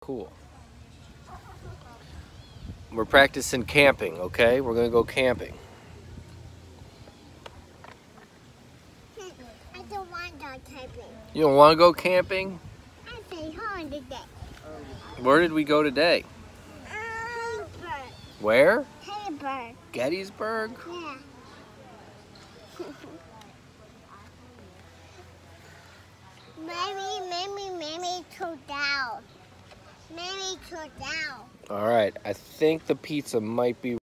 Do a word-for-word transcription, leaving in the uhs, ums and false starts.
Cool. We're practicing camping, okay? We're gonna go camping. I don't want to go camping. You don't want to go camping? I stay home today. Where did we go today? Gettysburg. Where? Gettysburg. Gettysburg? Yeah. Maybe, maybe, maybe two down. Maybe two down. All right, I think the pizza might be